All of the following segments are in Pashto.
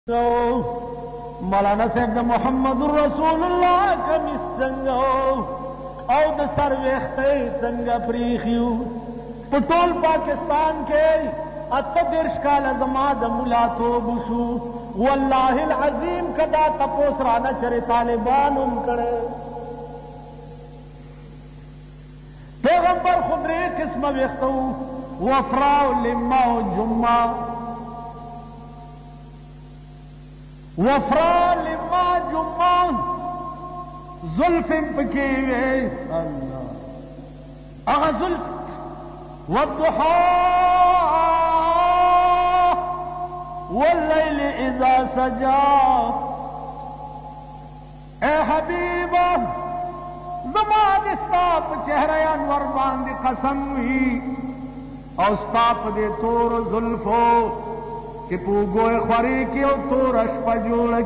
مولانا صاحب د محمد رسول الله کمیس څنګه او د سر ویختې څنګه پریخیو په ټول پاکستان کې اته درش کال زما د ملاتوب شو والله العظیم کدا تپوس رانه چر طالبانم کړه پیغمبر خدای قسمه ویختو وفرا لما جمعه وفرا لما جمان زلف پکیوے اللہ اغا زلف والضحا واللیل اذا سجا اے حبیبہ زمان استاپ چہرہ انور باند قسم ہوئی اور استاپ دے تور زلفو چپو گوئے خوری کی او تورش پجولک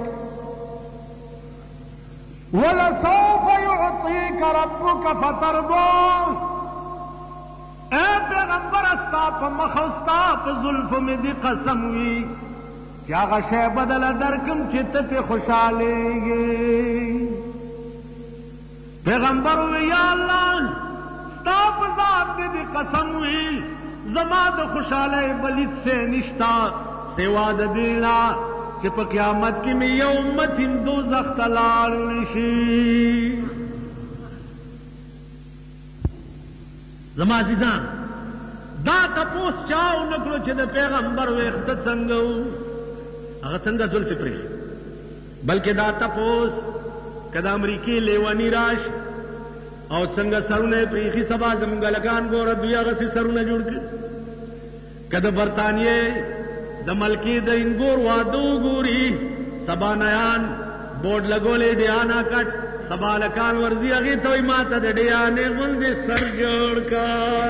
وَلَسَوْفَ يُعْطِيكَ رَبُّكَ فَتَرْضَى اے پیغمبر استاپ مخستاپ ظلف میں دی قسم ہوئی چاگا شے بدل درکم چت پہ خوشالے گے پیغمبر ہوئی یا اللہ استاپ ذات دی قسم ہوئی زماد خوشالے بلید سے نشتا سوا د دینا چې په قیامت کې مې یو امت دوزخ ته لاړ نشي زما عزیزان دا تپوس چاو نکړو چې د پیغمبر ویښته څنګه وو هغه څنګه زلفې پرېښي بلکې دا تپوس که د امریکې لیوني راش او څنګه سرونه یې پرېښي سبا زمونږ هلکان ګوره دوی هغسې سرونه جوړ کړي که د برطانیې د ملکی د انګور وادو ګوري سبا نیان بورډ لګولې ډیانا کټ سبا لکان ورزي هغې ته وایي ما ته د ډیانې غوندې سر جوړ کا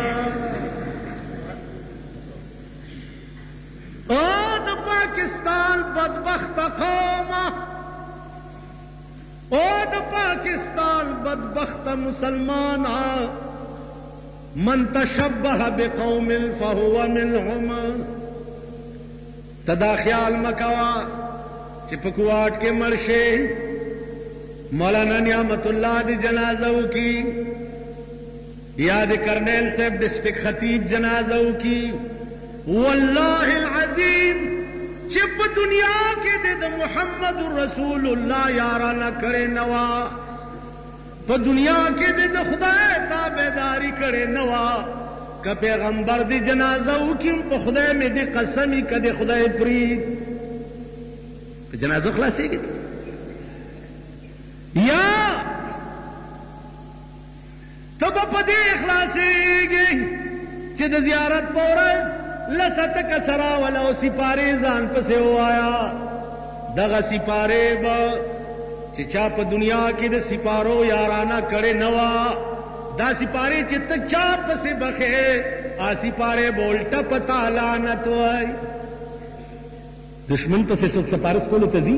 او د پاکستان بدبخته قومه او د پاکستان بدبخته مسلمانه من تشبه بقوم فهو منهم تدا خیال مکوا چې په کوټ کې مرشه مولانا نعمت الله دی جنازو کی یاد کرنیل صاحب ڈسٹرکٹ خطیب جنازو کی واللہ العظیم چې په دنیا کې د محمد رسول الله یارانه کړي نوا په دنیا کې د خدای تابعداري کړي نوا که پیغمبر دی جنازه وکیم په خدای می دی قسمی که دی خدای پرید که جنازه خلاصیږي یا ته به په دې خلاصیږي چې د زیارت په ورځ لسه ټکه سره ولا او سپارې ځان پسې ووایا دغه سپارې به چې چا په دنیا کې د سپارو یارانه کړې نه وه دا سپارے چت چاپ سے بخے آ سپارے بولٹا پتا لعنت وائی دشمن پسے سب سپارس کو لتزی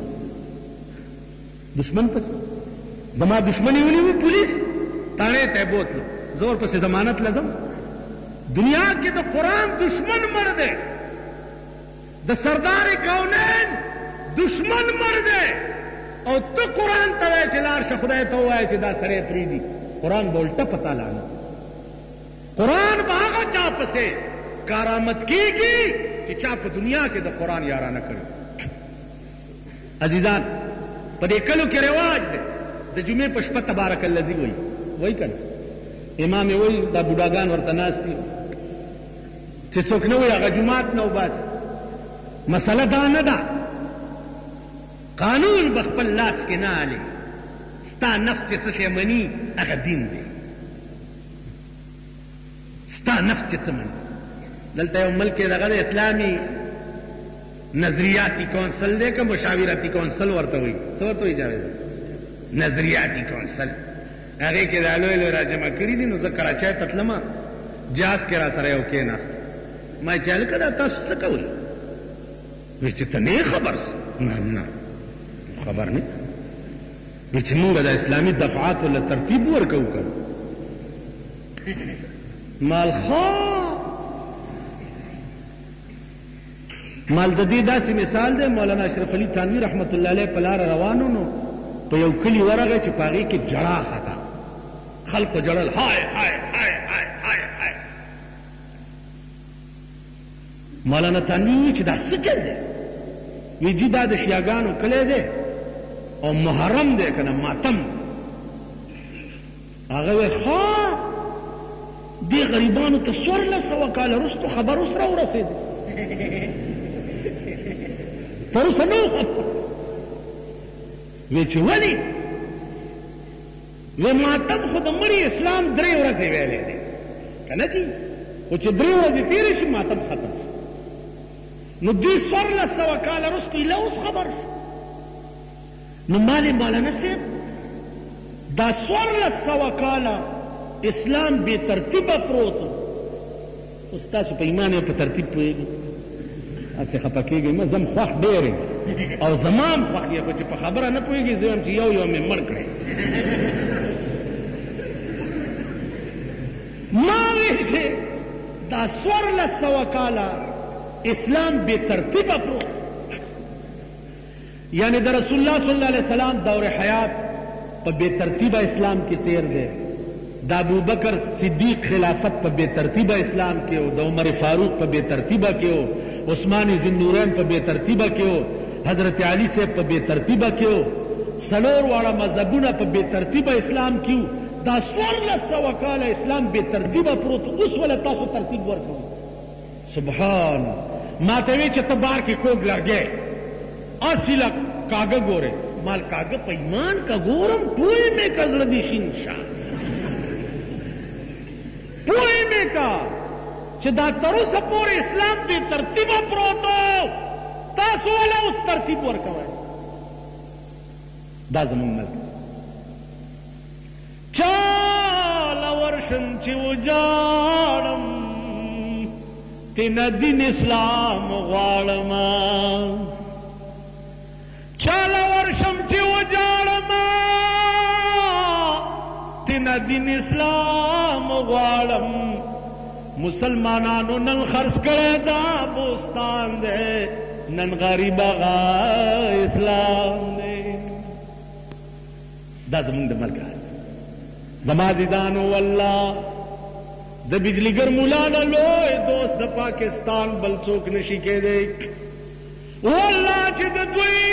دشمن پسے زما دشمنی ولی ہوئی پولیس تانے تے بوتلو زور پسے ضمانت لازم دنیا کے تو قرآن دشمن مردے دا سردار کونین دشمن مردے اور تو قرآن توے چلار شخدے تو ہوئے چدا سرے پریدی قرآن بولتا پتا لانا قرآن باغا چاپ سے کارامت کی کہ چاپ دنیا کے دا قرآن یارانہ کرے عزیزان پدے کلو کے رواج دے دا جمعے پشپا تبارک اللذی وہی کر امام وہی دا بوداگان ورطناس تھی چھ سوکنوی اگا جمعات نو باس مسئلہ دا ندا قانون بخپل لاس کے نا آلے ستا نفس چې څه شی مني هغه دین دی ستا نفس چې څه مني دلته یو ملک دغه د اسلامي نظریاتی کونسل دی که مشاورتی کونسل ورته وایي څه ورته وایي جاوید نظریاتی کونسل هغې کې دا لوی لوی راجمع کړي دي نو زه کراچۍ ته تلمه جاز کې را سره یو کېناست ما چې هلکه دا تاسو څه کوئ وایي چې ته نه خبر نه خبر نه چې مونږ د اسلامي دفعات ولا ترتیب ورکو کړ مال خو مال د دې داسې مثال دی مولانا اشرف علي تھانوي رحمت الله علیه په لاره روانو نو په یو کلي ورغی چې په هغې کې جړا خطا خلکو جړل هاي هاي هاي هاي هاي هاي مولانا تھانوي وویل چې دا څه چل دی وی جي دا د شیاګانو کلی دی او محرم دی که نه ماتم هغه وی ښه دې غریبانو ته 1400 کاله وروستو خبر اوس راورسېد تر اوسه نه وی چې ولې وی ماتم خو د مړي اسلام 3 ورځې ویلی دی که نه جي خو چې 3 ورځې تېرې شي ماتم ختم نو دوی 1400 کاله وروستو ایله اوس خبر شو نو مالې مولانا صاحب دا 1400 کاله اسلام بے ترتیبه پروت اوس تاسو په ایمان په ترتیب پوهېږئ هسې خفه کېږئ مه زم خوښ ډېر او زما هم خوښ یم چې په خبره نه پوهېږئ زه یم چې یو یو مې مړ کړی ما وی چې دا 1400 کاله اسلام بے ترتیبه پروت یعنی د رسول الله صلی الله علیه وسلم دور حیات په بے ترتیبه اسلام کې تیر دی د ابوبکر صدیق خلافت په بے ترتیبه اسلام کې او د عمر فاروق په بے ترتیبه کې او عثمان ذوالنورین په بے ترتیبه کې او حضرت علی صاحب په بے ترتیبه کې او څلور واړه مذهبونه په بے ترتیبه اسلام کې دا 1400 کاله اسلام بے ترتیبه پروت اوس ولې تاسو ترتیب ورکوئ سبحان ما ته وی چې ته بار کې کوږ لرګی اصله کاغه ګوره مال کاغه په ایمان کا ګورم پوی مې کا زړه دي شینشا پوی مې کا چې دا تر اوسه پورې اسلام بې ترتیبه پروت تاسو ولې اوس ترتیب ورکوئ دا زموږ ملک چاله ورشم چې وجاړم تینا دین اسلام غواړما چاله ورشم چې وجاړما تینا دین اسلام غواړم مسلمانانو نن خرڅ کړی دا بوستان دی نن غریب هغه اسلام دی دا زمونږ د ملک زما دیدانو والله د بجلیګر مولانا لوی دوست د پاکستان بل څوک نشي کېدی والله چې د دوی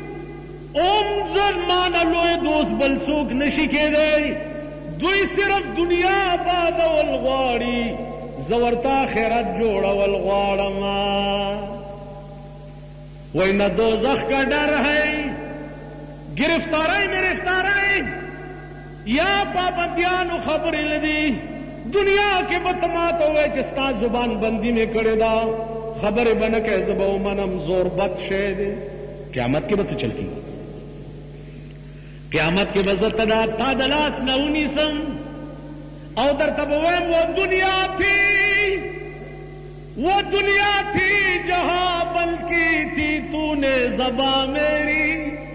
زرمانه لوی دوست بل څوک نشي کېدی دوی صرف دنیا آبادول غواړي زه ورته آخرت جوړول غواړم وای نه دوزخ کا ڈر ہے گرفتاری میرفتاری یا پابندیانو خبرې لدی دنیا کې بتماته وای چې ستا زبان بندی میں کړی دا خبرې بنه کې زبو منم زور بد شه دی قیامت کې به څه چل کېږي قیامت کې به زه ته تا د لاس نه ونیسم او درته به وایم وہ دنیا تھی جہاں بلکی تھی تو نے زباں میری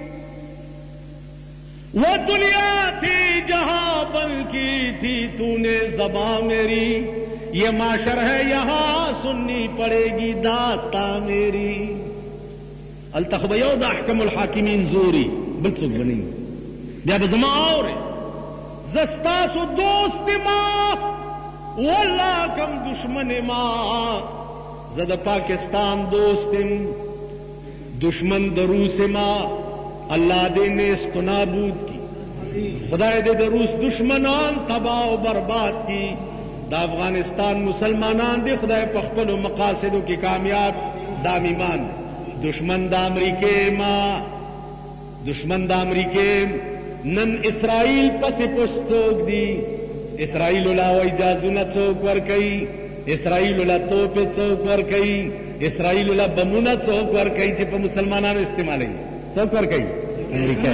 وہ دنیا تھی جہاں بلکی تھی تو نے زباں میری یہ معاشر ہے یہاں سننی پڑے گی داستاں میری التخب یود احکم الحاکمین زوری بلڅوک بنی بیا به زما اورې زه ستاسو دوست ما والله کم دشمن ما زه د پاکستان دوست یم دشمن د روس ما الله دې نیست و نابود کی خدای دې د روس دشمنان تباہ و برباد کی د افغانستان مسلمانان دې خدای په خپلو مقاصدو کې کامیاب دامیمان دشمن د امریکې ما دشمن د امریکې نن اسرائیل پسې پوش څوک دي اسرائیل لا اجازهونه څوک ورکوي اسرائیل لا توپې څوک ورکوي اسرائیل لا بمونه څوک ورکوي چې په مسلمانانو استعمالوي څوک ورکوي امریکا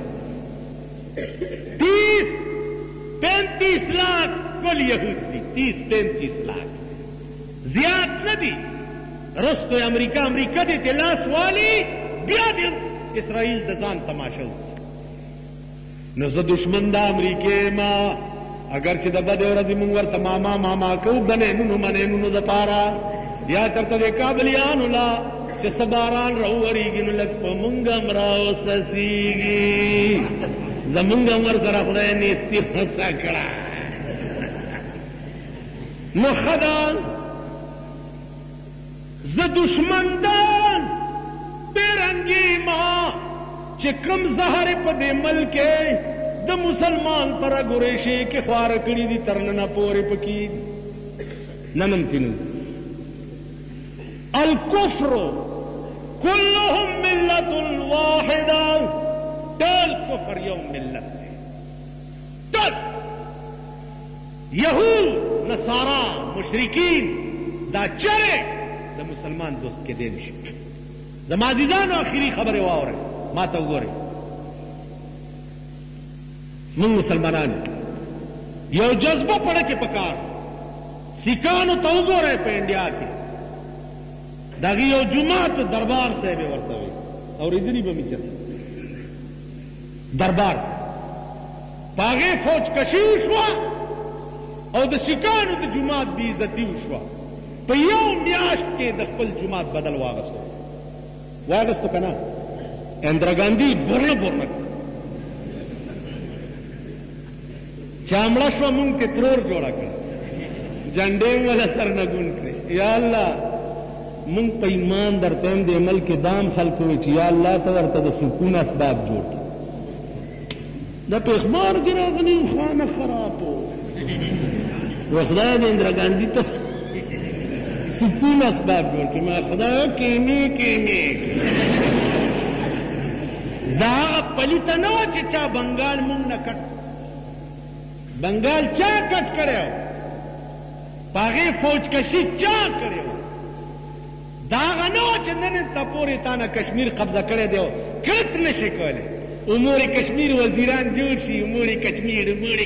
30-35 لاکھ کل یهود دي 30-35 لاکھ زیات نه دي رستو امریکا دې ته لاس والي بیا دې اسرائیل د ځان تماشا نو زه دشمن د امریکې ما اگر چې د بدې ورځې مونږ ورته ماما کوو بنینونو منینونو دپاره یا چېرته د کابلیانو لا چې سباران راوریږي نو لږ په مونږ هم راوسسیږي زمونږ هم ورسره خدای نیستي هڅه کړه نو ښه ده زه دشمندان بېرنګي ما چې کوم زهر په دې ملک د مسلمان پر ګریشي کې خوار کړي دي تر ننه پورې پکې ننم تینو الكفر كلهم ملة واحدة ټول کفر یو ملت دی ټول یهود نصارا مشرکین دا چرې د مسلمان دوست کې دی نشي زما عزیزانو آخري خبرې واورئ ما ته وګورئ موږ مسلمانان یو جذبه پړه کې پکار سکانو ته وګورئ په انډیا کې دغه یو جماعت دربار صاحب ورته وي اورېدلي به مې چېرته دربار صاحب په هغې فوج کشي وشوه او د سکانو د جماعت بې عزتي وشوه په یو میاشت کې د خپل جماعت بدل واغستو که نه اندرا ګاندي بورنه بورنه چې مړه شوه مونږ ته ترور جوړه کړه جنډې وله سر نه ګونډ کړې یا الله مونږ په ایمان درته هم دې ملک دام خلکو وي چې یا الله ته ورته د سکون اسباب جوړ کړي دا په اخبار کې راغلي خانه خراب و خدای دې اندرا ګاندي ته سکون اسباب جوړ کړي ما خدای کېمې دا پلیته نه وه چې چا بنګال مونږ نه کټ بنګال چا کټ کړی و په هغې فوج کشي چا کړی و دا هغه نه وه چې نن ته پورې تا نه کشمیر قبضه کړی دی کټ نه شي کولی امور کشمیر وزیران جوړ شي امور کشمیر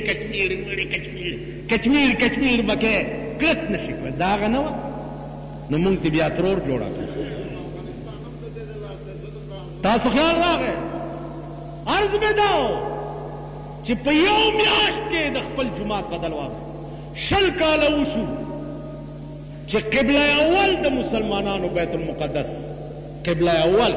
به کې کټ نه شي کولی دا هغه نه وه نو مونږ ته بیا ترور جوړه کړه تاسو خیال راغی عرض مې دا و چې په یو میاشت کې د خپل جماعت بدل واغست 20 کاله وشو چې قبله اول د مسلمانانو بیت المقدس قبله اول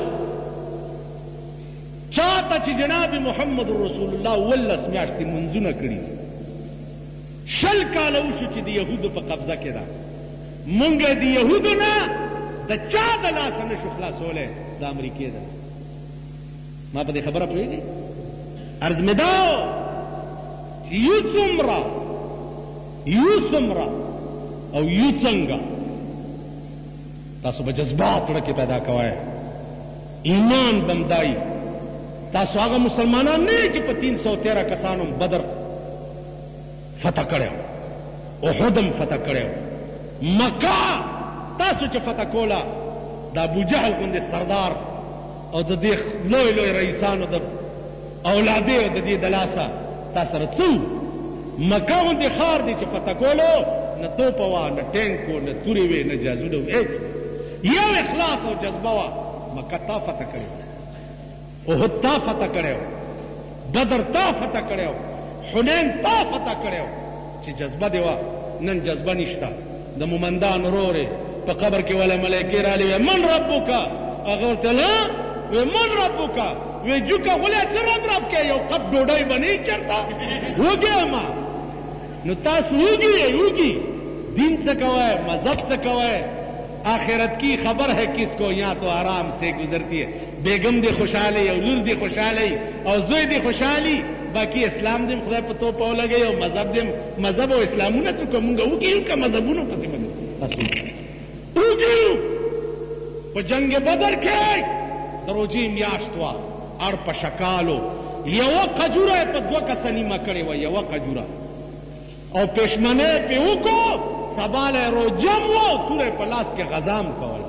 چاته چې جناب محمد رسول الله 19 میاشتې منځونه کړي 20 کاله وشو چې د یهودو په قبضه کې ده مونږ د یهودو نه د چا د لاسه نشو خلاصولی د امریکې ده ما په دې خبره پوهېږئ عرض مې دا چې یو څومره او یو څنګه تاسو به جذبات زړه کې پیدا کوئ ایمان بمدای تاسو هغه مسلمانان نه چې په 313 کسانو بدر فتح کړی احد هم فتح کړی مکه تاسو چې فتح کوله د ابوجهل غوندې سردار او د دې لوی لوی رئیسانو د اولادې او د دې د لاسه تا سره څه مکه غوندې ښار دی چې فتح کولو نه توپه وه نه ټینک و نه تورې وې نه جازونه و هېڅ یو اخلاص او جذبه وه مکه تا فتح کړی احد تا فتح کړی بدر تا فتح کړی حنین تا فتح کړی چې جذبه دې وه نن جذبه نشته د مومندان ورورې په قبر کې ولا ملایکې راغلې وې من ربک هغه ورته وی من ربک وی جوکه غلی څه رب کې یو قب ډوډۍ به نه چېرته وږی ما نو تاسو وږي دین څه کوئ مذہب څه کوئ آخرت کی خبر ہے کس کو یہاں تو آرام سے گزرتی ہے بیگم دی خوشحالی او لور دی خوشحالی او زوی دی خوشحالی باقی اسلام دیم خدای په تو پاو لګي او مذهب او اسلامونه څه کومګه وګیو که مذهبونو پسې باندې وګیو په جنگ بدر کې دروځي میاشت وا اړ په شکالو یو قجوره په 2 کسه نیمه کړې وه یوه قجوره او پښمنه په وکړو سباله روجم و توره په لاس کې غزام کول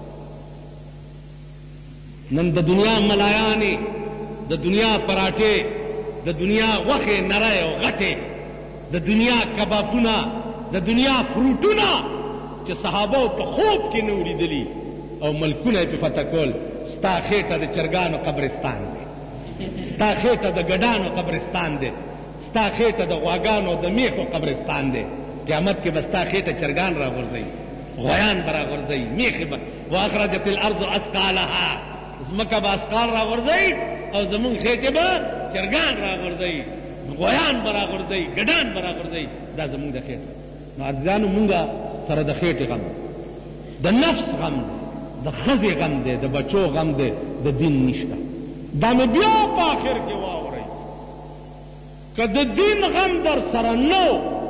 نن د دنیا ملایانې د دنیا پراټې د دنیا غوښې نری او غټې د دنیا کبابونه د دنیا فروټونه چې صحابو په خوب کې نه ولیدلي او ملکونه یې په فتح کول ستا خېټه د چرګانو قبرستان دی ستا خېټه د ګډانو قبرستان دی ستا خېټه د غواګانو د میخو قبرستان دی قیامت کې به ستا خېټه چرګان راغورځوي غویان به راغورځوي میخې به واخرجت الارض اسقالها زمکه به اسقال راغورځوي او زمونږ خېټې به چرګان راغورځوي غویان به راغورځوي ګډان به راغورځوي دا زمونږ د خېټې نو عزیزانو مونږه سره د خېټې غم د نفس غم دی د ښځې غم دی د بچو غم دی د دین نشته دا مې بیا په آخر کې واورئ که د دین غم در سره نه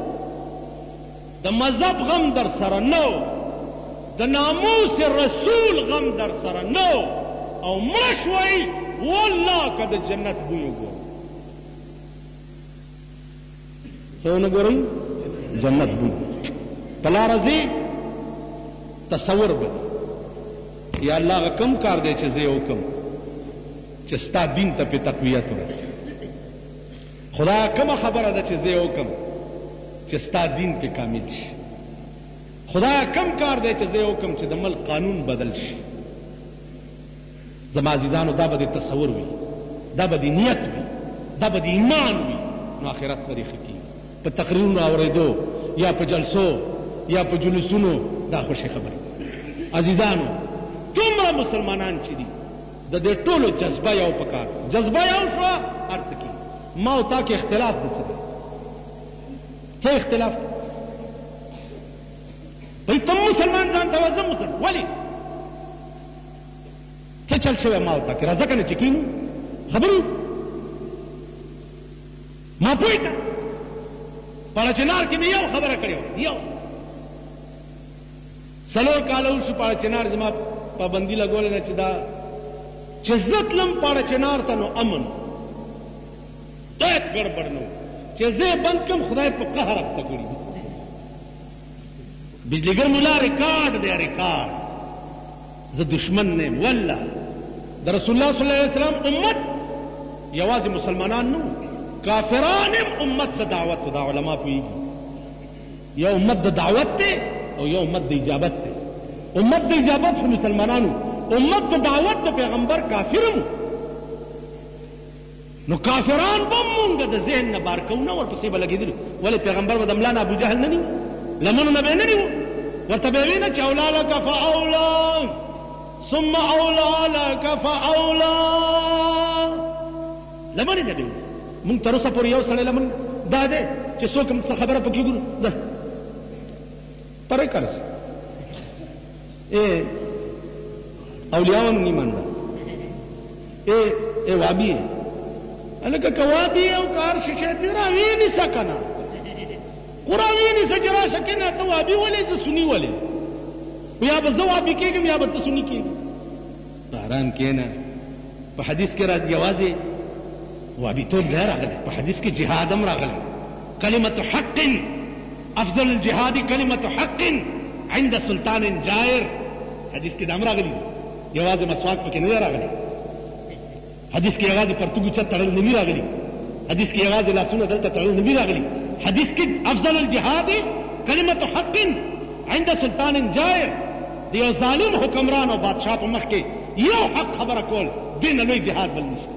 د مذهب غم در سره نه د ناموس رسول غم در سره نه او مړه شوئ والله که د جنت بوی وګورئ څه ونه ګورئ جنت بوی په لاره ځې تصور به یا الله هغه کم کار دی چې زه یې وکړم چې ستا دین ته پې تقویت ورسي خدایه کومه خبره ده چې زه یې وکړم چې ستا دین پې کامل شي خدایه کم کار دی چې زه یې وکړم چې د ملک قانون بدل شي زما عزیزانو دا به د تصور وي دا به د نیت وي دا به د ایمان وي نو آخرت به دې ښه کېږي په تقریرونو اورېدو یا په جلسو یا په جلوسونو دا خوشې خبرې عزیزانو دومره مسلمانان چې دي د دې ټولو جذبه یو پکار جذبه یو شوه هر څه کېږي ما او تا کې اختلاف د څه دی څه اختلاف دی بھئی تم مسلمان ځان ته وایه زه مسلمان ولې څه چل شوی ما او تا کې راځه که نه چې کېنو خبرې ما پوه کړه پاړه چنار کې مې یو خبره کړې وه یو څلور کاله وشو پاړه چنار زما پابندي لګولې ده چې دا چې زه تلم پاړه چنار ته نو امن هیڅ ګړبړ نه و چې زه یې بند کړم خدای په قهر اخته کړي بجلیګر ملا ریکارډ دی ریکارډ زه دشمن نه یم والله د رسول الله صلی الله علیه وسلم امت یوازې مسلمانان نه کافران هم امت د دعوت دا علما پوهېږي یو امت د دعوت دی او یو امت د اجابت دی امت د اجابت خو مسلمانانو امت د دعوت د پیغمبر کافر هم نو کافران به مونږ د ذهن نه بار کوو نه ورپسې به لګېدلو ولې پیغمبر به د ملا نه ابوجهل نه نیو لمنو نه به یې نه نیو ورته به یې وي نه چې اولا لک فاولا ثم اولا لک فاولا لمنې نه به مونږ تر اوسه پورې یو سړی لمن دا دی چې څوک هم څه خبره پکې ګورو ده پرې کرس اولیاءون نہیں ماننا اے وابی ہے لکه که وابی او کار شیشتی راوی نیسا کنا قراوی نیسا جرا شکینا تا وابی ولی تا سنی ولی یا با زو وابی کېږم یا با تا سنی کېږم حرام کېنا په حدیث کې را جوازی وابی توب نه راغلی په حدیث کې جهاد هم راغلی کلمت حق افضل الجهاد کلمت حق عند سلطان جائر حدیث کې دام راغلی یوازې مسواک پکې نه راغلی حدیث کې یوازې پرتګو چت تړل نه راغلی حدیث کې یوازې لاسونه دلته تړل نه راغلی حدیث کې افضل الجهاد کلمت حق عند سلطان جائر د یو ظالم حکمران او بادشاہ په مخ کې یو حق خبره کول دین لوی جهاد بل نشته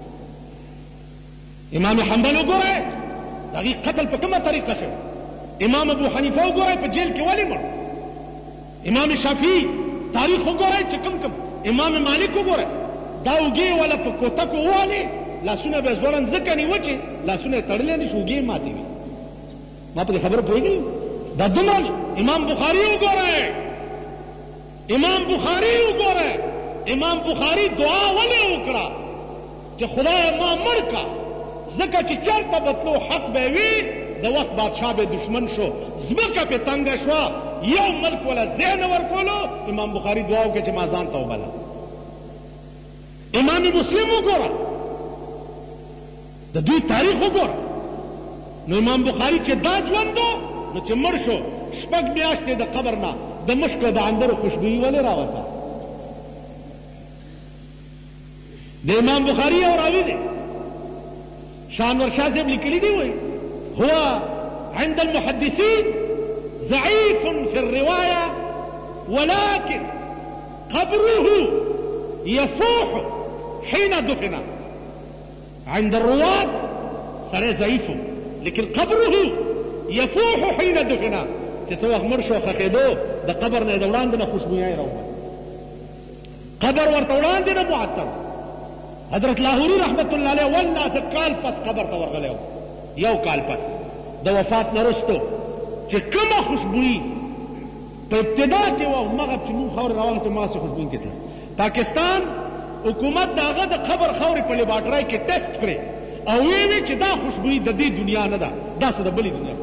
امام حنبل وګورئ د هغې قتل په کومه طریقه شو امام ابو حنیفه وګورئ په جیل کې ولې مړ امام شافعي تاریخ وګورئ چې کم کم امام مالک وګورئ دا اوږې والا په کوتکو ووالې لاسونه به یې ځوړند ځکه نیوه چې لاسونه یې تړلی نه شي اوږې یې ماتې وي ما په دې خبره پوهېږئ دا دومره امام بخاري وګورئ امام بخاري وګورئ امام بخاري دعا ولې وکړه چې خدای ما مړ کا ځکه چې چېرته به تلو حق به وي د وخت بادشاه به دشمن شو ځمکه پې تنګه شوه یو ملک ولا ځای نه ورکولو امام بخاري دعا وکړه چې ما ځان ته وبله امام مسلم وګوره د دوی تاریخ وګوره نو امام بخاري چې دا ژوند و نو چې مړ شو شپږ میاشتې د قبر نه د مشکو د عنبرو خوشبويي ولې راوته د امام بخاري یو راوي دی شانور شاه صاحب لیکلي دی وایي هو عند المحدثين ضعيف في الرواية ولكن قبره يفوح حين دفن عند الرواة سره ضعيف لكن قبره يفوح حين دفن چې څه وخت مړ شو خښېدو د قبر نه یې د وړاندې نه خوشبویۍ راوباسي قبر ورته وړاندې نه معطل. حضرت لاهوري رحمت الله علیه والله زه کال پس قبر ته ورغلی وم، یو کال پس د وفات نه وروستو چې کومه خوشبویي په ابتدا کې وه همغه چې مونږ خاورې راواخېستې همغسې خوشبویي کې تله. پاکستان حکومت د هغه د قبر خاورې په لیبارټرۍ کې ټیسټ کړې او ویې چې دا خوشبویي د دې دنیا نه ده، دا څه د بلې دنیا.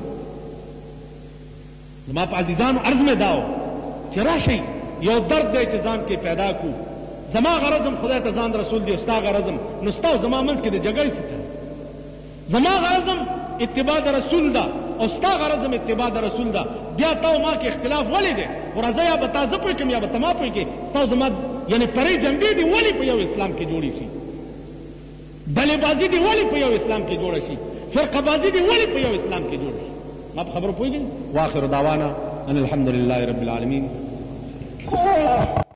زما په عزیزانو عرض مې دا و چې راشئ یو درد دی چې ځان کې پیدا کړو. زما غرضم خدای ته ځان رسول دی، ستا غرضم نو ستا او زما منځ کې د جګړې څه چل. زما غرضم اتباع د رسول ده او ستا غرضم اتباع د رسول ده. بیا تا او ما کې اختلاف ولې دی؟ خو راځه یا به تا زه پوه کړم یا به ته ما پوه کړې. ستا او زما یعنې پرې جنبې دي ولې په یو اسلام کې جوړې شي؟ ډلې بازي دي ولې په یو اسلام کې جوړه شي؟ فرقه بازي دي ولې په یو اسلام کې جوړه شي؟ ما په خبرو پوهېږئ؟ واخر دعوانا ان الحمد لله رب العالمین.